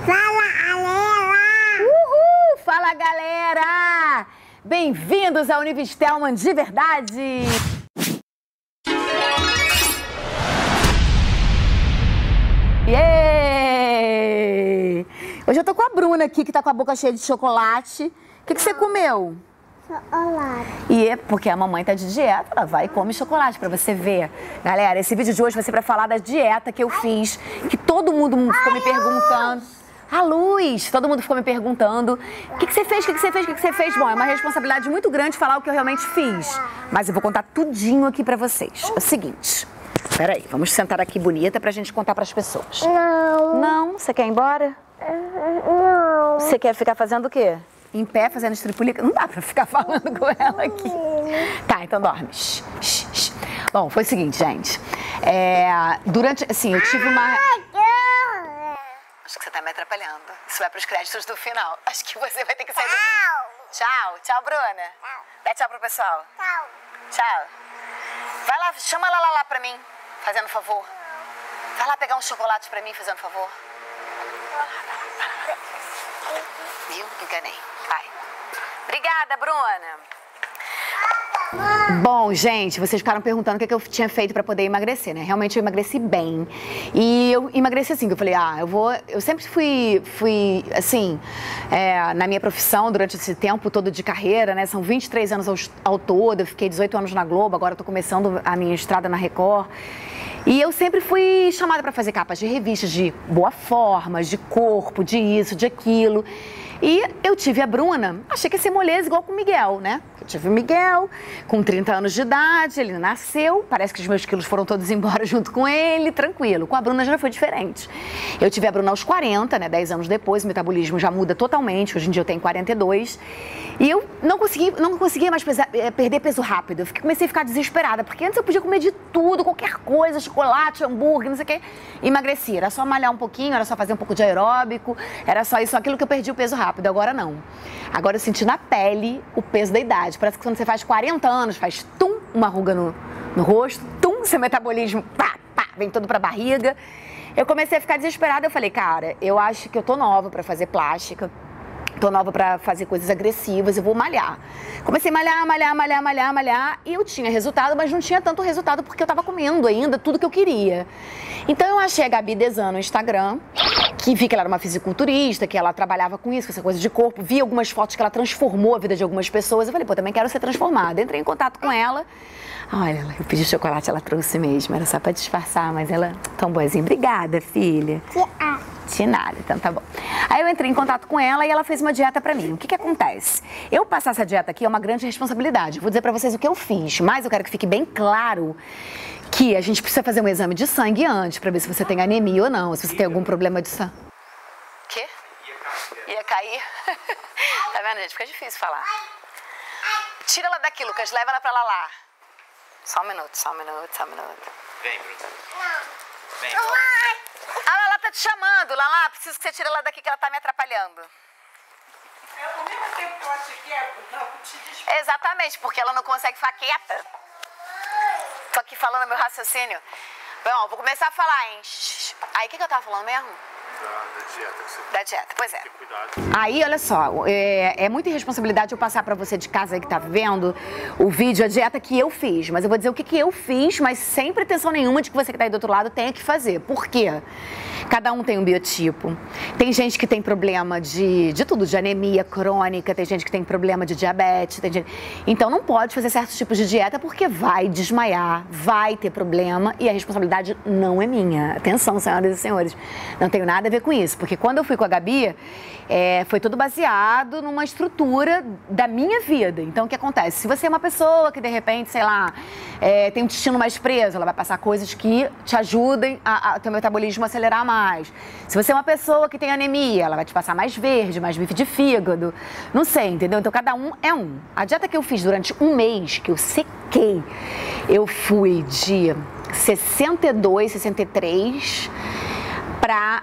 Fala, galera! Uhul! Fala, galera! Bem-vindos ao Univistelman de verdade! Yay! Hoje eu tô com a Bruna aqui, que tá com a boca cheia de chocolate. O que você comeu? Chocolate. E é porque a mamãe tá de dieta, ela vai e come chocolate pra você ver. Galera, esse vídeo de hoje vai ser pra falar da dieta que eu fiz, que todo mundo ficou me perguntando. A Luz! Todo mundo ficou me perguntando o que você fez, o que você fez, o que você fez. Bom, é uma responsabilidade muito grande falar o que eu realmente fiz. Mas eu vou contar tudinho aqui pra vocês. É o seguinte, peraí, vamos sentar aqui bonita pra gente contar pras pessoas. Não. Não? Você quer ir embora? Não. Você quer ficar fazendo o quê? Em pé, fazendo estripulica? Não dá pra ficar falando com ela aqui. Tá, então dorme. Shh, shh, shh. Bom, foi o seguinte, gente. Durante, assim, eu tive uma... Acho que você tá me atrapalhando. Isso vai pros créditos do final. Acho que você vai ter que sair do vídeo. Tchau. Tchau, Bruna. Dá tchau pro pessoal. Tchau. Vai lá, chama a Lala pra mim, fazendo favor. Vai lá pegar um chocolate pra mim, fazendo favor. Viu? Enganei. Vai. Obrigada, Bruna. Bom, gente, vocês ficaram perguntando o que eu tinha feito pra poder emagrecer, né? Realmente eu emagreci bem. E eu emagreci assim, que eu falei, eu sempre fui assim, na minha profissão, durante esse tempo todo de carreira, né? São 23 anos ao todo, eu fiquei 18 anos na Globo, agora eu tô começando a minha estrada na Record. E eu sempre fui chamada pra fazer capas de revistas de boa forma, de corpo, de isso, de aquilo. E eu tive a Bruna, achei que ia ser moleza igual com o Miguel, né? Eu tive o Miguel, com 30 anos de idade, ele nasceu, parece que os meus quilos foram todos embora junto com ele, tranquilo. Com a Bruna já foi diferente. Eu tive a Bruna aos 40, né? 10 anos depois, o metabolismo já muda totalmente, hoje em dia eu tenho 42. E eu não conseguia mais perder peso rápido, eu comecei a ficar desesperada, porque antes eu podia comer de tudo, qualquer coisa, chocolate, hambúrguer, não sei o quê, emagreci. Era só malhar um pouquinho, era só fazer um pouco de aeróbico, era só isso, aquilo que eu perdi o peso rápido. Agora não. Agora eu senti na pele o peso da idade. Parece que quando você faz 40 anos, faz uma ruga no rosto, seu metabolismo, vem todo pra barriga. Eu comecei a ficar desesperada, eu falei, cara, eu acho que eu tô nova pra fazer plástica. Tô nova pra fazer coisas agressivas, eu vou malhar. Comecei a malhar, e eu tinha resultado, mas não tinha tanto resultado porque eu tava comendo ainda tudo que eu queria. Então eu achei a Gabi Desan no Instagram, que vi que ela era uma fisiculturista, que ela trabalhava com isso, com essa coisa de corpo, vi algumas fotos que ela transformou a vida de algumas pessoas, eu falei, também quero ser transformada. Entrei em contato com ela, olha, eu pedi chocolate, ela trouxe mesmo, era só pra disfarçar, mas ela, tão boazinha, obrigada, filha. De nada, então tá bom. Aí eu entrei em contato com ela e ela fez uma dieta pra mim. O que acontece? Eu passar essa dieta aqui é uma grande responsabilidade. Vou dizer pra vocês o que eu fiz, mas eu quero que fique bem claro que a gente precisa fazer um exame de sangue antes pra ver se você tem anemia ou não, se você tem algum problema de sangue. Quê? Ia cair? Tá vendo, gente? Fica difícil falar. Tira ela daqui, Lucas. Leva ela pra lá. Só um minuto. Vem, Bruno. Vem, A Lala tá te chamando, Lala, preciso que você tire ela daqui que ela tá me atrapalhando. Ao mesmo tempo que ela te quer, não te diz. Exatamente, porque ela não consegue ficar quieta. Tô aqui falando meu raciocínio. Bom, vou começar a falar, hein? Aí, o que eu tava falando mesmo? Da dieta. Da dieta, pois é. Tem cuidado. Aí, olha só, é muita irresponsabilidade eu passar pra você de casa aí que tá vendo o vídeo, a dieta que eu fiz. Mas eu vou dizer o que eu fiz, mas sem pretensão nenhuma de que você que tá aí do outro lado tenha que fazer. Por quê? Cada um tem um biotipo. Tem gente que tem problema de tudo, de anemia crônica, tem gente que tem problema de diabetes, tem gente... Então não pode fazer certos tipos de dieta porque vai desmaiar, vai ter problema e a responsabilidade não é minha. Atenção, senhoras e senhores, não tenho nada a ver com isso, porque quando eu fui com a Gabi, foi tudo baseado numa estrutura da minha vida. Então o que acontece? Se você é uma pessoa que de repente, sei lá, tem um intestino mais preso, ela vai passar coisas que te ajudem a teu metabolismo acelerar mais. Se você é uma pessoa que tem anemia, ela vai te passar mais verde, mais bife de fígado. Não sei, entendeu? Então cada um é um. A dieta que eu fiz durante um mês, que eu sequei, eu fui de 62, 63 para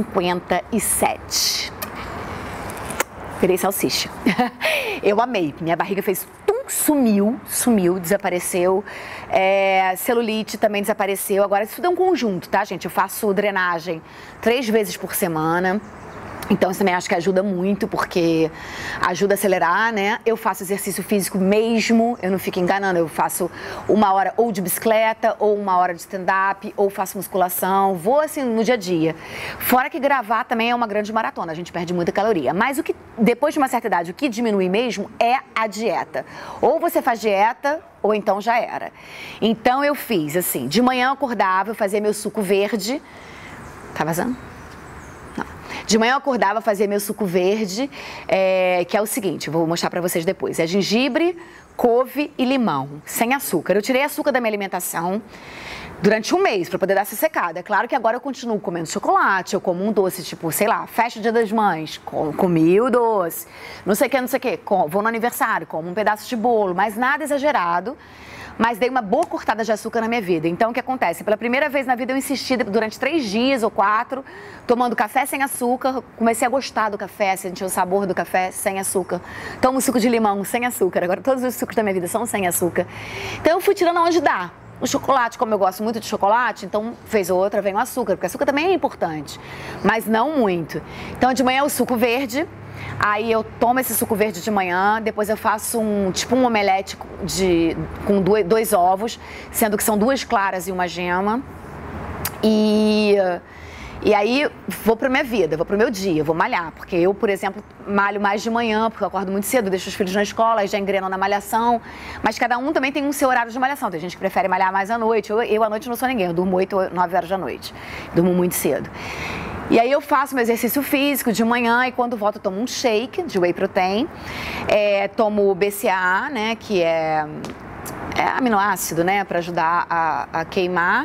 57. Virei salsicha. Eu amei. Minha barriga fez sumiu, desapareceu. Celulite também desapareceu. Agora, isso tudo é um conjunto, tá, gente? Eu faço drenagem 3 vezes por semana. Então, isso também acho que ajuda muito, porque ajuda a acelerar, né? Eu faço exercício físico mesmo, eu não fico enganando. Eu faço 1 hora ou de bicicleta, ou 1 hora de stand-up, ou faço musculação. Vou, assim, no dia a dia. Fora que gravar também é uma grande maratona, a gente perde muita caloria. Mas o que, depois de uma certa idade, o que diminui mesmo é a dieta. Ou você faz dieta, ou então já era. Então, eu fiz, assim, de manhã eu acordava, eu fazia meu suco verde. Tá vazando? De manhã eu acordava, fazia meu suco verde, que é o seguinte, vou mostrar pra vocês depois. É gengibre, couve e limão, sem açúcar. Eu tirei açúcar da minha alimentação durante 1 mês pra poder dar essa secada. É claro que agora eu continuo comendo chocolate, eu como um doce, tipo, sei lá, festa do Dia das Mães, comi o doce, não sei o que, vou no aniversário, como um pedaço de bolo, mas nada exagerado. Mas dei uma boa cortada de açúcar na minha vida. Então, o que acontece? Pela primeira vez na vida, eu insisti durante 3 dias ou 4, tomando café sem açúcar. Comecei a gostar do café, sentir o sabor do café sem açúcar. Tomo suco de limão sem açúcar. Agora, todos os sucos da minha vida são sem açúcar. Então, eu fui tirando onde dá. O chocolate, como eu gosto muito de chocolate, então, vez ou outra, vem o açúcar. Porque açúcar também é importante, mas não muito. Então, de manhã, o suco verde. Aí eu tomo esse suco verde de manhã, depois eu faço um omelete com 2 ovos, sendo que são 2 claras e uma gema. E aí vou pra minha vida, vou pro meu dia, vou malhar. Porque eu, por exemplo, malho mais de manhã, porque eu acordo muito cedo, deixo os filhos na escola, aí já engrenam na malhação. Mas cada um também tem um seu horário de malhação. Tem gente que prefere malhar mais à noite. Eu à noite não sou ninguém, eu durmo 8 ou 9 horas da noite. Durmo muito cedo. E aí eu faço meu exercício físico de manhã e quando volto eu tomo um shake de whey protein, tomo BCAA, né, que é aminoácido, né, para ajudar a queimar.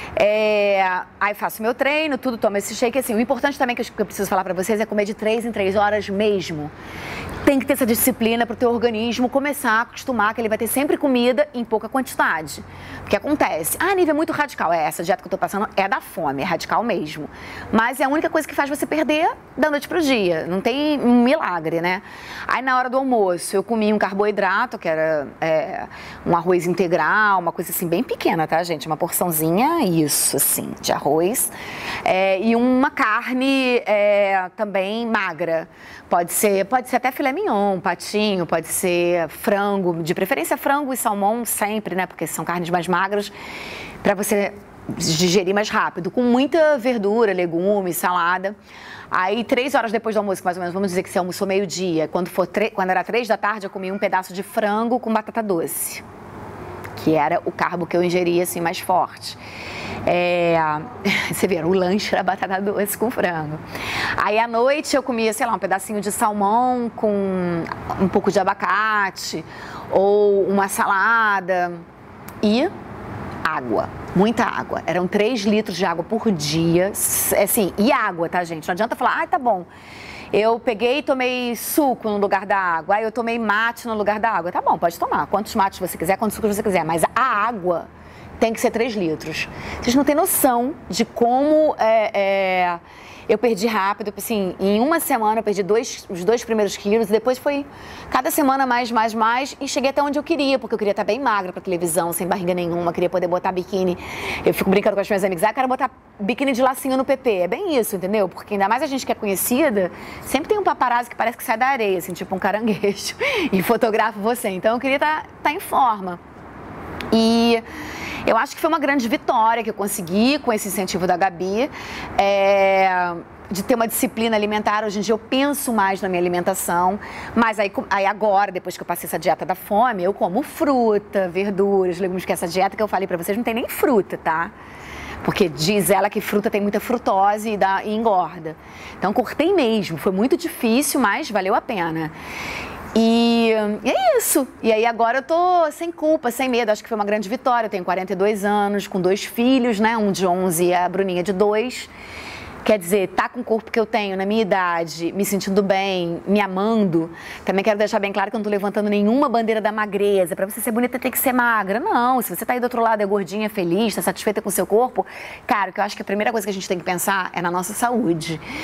Aí faço meu treino, tudo, tomo esse shake. Assim, o importante também que eu preciso falar para vocês é comer de 3 em 3 horas mesmo. Tem que ter essa disciplina para o teu organismo começar a acostumar que ele vai ter sempre comida em pouca quantidade. Porque acontece, Nívia, é muito radical. Essa dieta que eu tô passando é da fome, é radical mesmo. Mas é a única coisa que faz você perder da noite pro dia. Não tem um milagre, né? Aí na hora do almoço eu comi um carboidrato, que era um arroz integral, uma coisa assim bem pequena, tá, gente? Uma porçãozinha, isso, assim, de arroz. E uma carne também magra. Pode ser até filé mignon, patinho, pode ser frango, de preferência frango e salmão sempre, né? Porque são carnes mais magras, para você digerir mais rápido, com muita verdura, legumes, salada. Aí 3 horas depois do almoço, mais ou menos, vamos dizer que você almoçou meio-dia, quando era 3 da tarde, eu comi um pedaço de frango com batata doce, que era o carbo que eu ingeria assim mais forte. Você vê, o lanche era batata doce com frango. Aí à noite eu comia, sei lá, um pedacinho de salmão com um pouco de abacate ou uma salada e água, muita água. Eram 3 litros de água por dia, assim, e água, tá, gente? Não adianta falar, tá bom. Eu peguei e tomei suco no lugar da água, aí eu tomei mate no lugar da água. Tá bom, pode tomar quantos mates você quiser, quantos sucos você quiser, mas a água tem que ser 3 litros. Vocês não têm noção de como eu perdi rápido. Assim, em 1 semana eu perdi os 2 primeiros quilos, depois foi cada semana mais, e cheguei até onde eu queria, porque eu queria estar bem magra pra televisão, sem barriga nenhuma, queria poder botar biquíni. Eu fico brincando com as minhas amigas, quero botar biquíni de lacinho no PP. É bem isso, entendeu? Porque ainda mais a gente que é conhecida, sempre tem um paparazzi que parece que sai da areia, assim, tipo um caranguejo, e fotografa você. Então eu queria estar em forma. E eu acho que foi uma grande vitória que eu consegui com esse incentivo da Gabi, de ter uma disciplina alimentar. Hoje em dia eu penso mais na minha alimentação, mas aí agora, depois que eu passei essa dieta da fome, eu como fruta, verduras, legumes, que essa dieta que eu falei pra vocês não tem nem fruta, tá? Porque diz ela que fruta tem muita frutose e engorda. Então cortei mesmo, foi muito difícil, mas valeu a pena. E é isso. E aí agora eu tô sem culpa, sem medo. Acho que foi uma grande vitória. Eu tenho 42 anos, com 2 filhos, né? Um de 11 e a Bruninha de 2. Quer dizer, tá com o corpo que eu tenho, na minha idade, me sentindo bem, me amando. Também quero deixar bem claro que eu não tô levantando nenhuma bandeira da magreza. Pra você ser bonita tem que ser magra. Não, se você tá aí do outro lado, é gordinha, feliz, tá satisfeita com o seu corpo, cara, o que eu acho que a primeira coisa que a gente tem que pensar é na nossa saúde.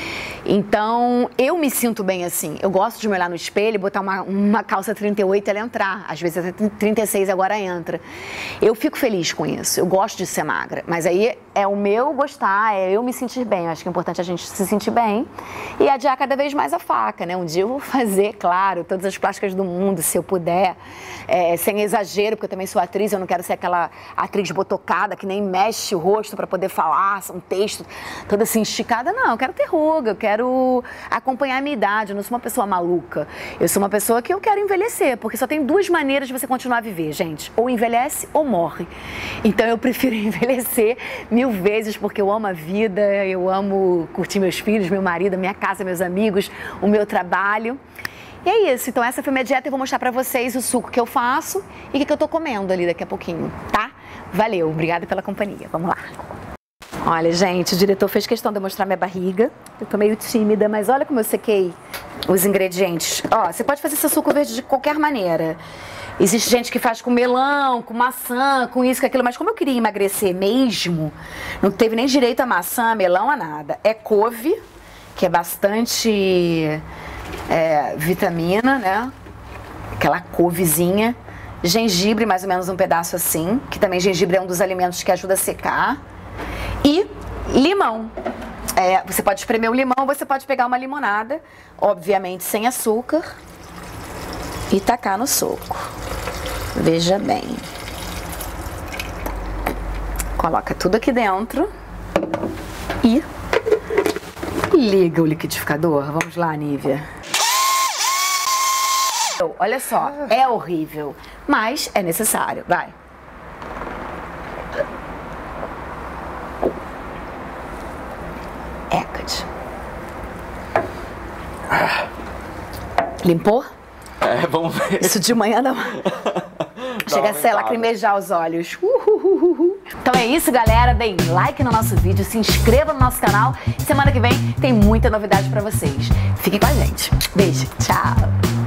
Então, eu me sinto bem assim. Eu gosto de me olhar no espelho e botar uma calça 38 e ela entrar. Às vezes até 36 agora entra. Eu fico feliz com isso. Eu gosto de ser magra. Mas aí é o meu gostar, é eu me sentir bem. Eu acho que é importante a gente se sentir bem e adiar cada vez mais a faca, né? Um dia eu vou fazer, claro, todas as plásticas do mundo, se eu puder. Sem exagero, porque eu também sou atriz, eu não quero ser aquela atriz botocada que nem mexe o rosto para poder falar, um texto toda assim esticada. Não, eu quero ter ruga, eu quero acompanhar a minha idade, eu não sou uma pessoa maluca. Eu sou uma pessoa que eu quero envelhecer, porque só tem duas maneiras de você continuar a viver, gente. Ou envelhece ou morre. Então eu prefiro envelhecer 1000 vezes, porque eu amo a vida, eu amo curtir meus filhos, meu marido, minha casa, meus amigos, o meu trabalho. E é isso, então essa foi minha dieta, eu vou mostrar pra vocês o suco que eu faço e o que eu tô comendo ali daqui a pouquinho, tá? Valeu, obrigada pela companhia, vamos lá. Olha, gente, o diretor fez questão de eu mostrar minha barriga, eu tô meio tímida, mas olha como eu sequei os ingredientes. Ó, você pode fazer seu suco verde de qualquer maneira. Existe gente que faz com melão, com maçã, com isso, com aquilo, mas como eu queria emagrecer mesmo, não teve nem direito a maçã, melão, a nada. É couve, que é bastante... vitamina, né? Aquela couvezinha. Gengibre, mais ou menos um pedaço assim, que também gengibre é um dos alimentos que ajuda a secar. E limão. Você pode espremer um limão, você pode pegar uma limonada, obviamente sem açúcar, e tacar no suco. Veja bem. Coloca tudo aqui dentro e liga o liquidificador. Vamos lá, Nívia. Olha só, é horrível, mas é necessário. Vai. Ecad. Limpou? Vamos ver. Isso de manhã não. Chega a ser lacrimejar os olhos. Então é isso, galera. Deem like no nosso vídeo, se inscreva no nosso canal. Semana que vem tem muita novidade pra vocês. Fiquem com a gente. Beijo. Tchau.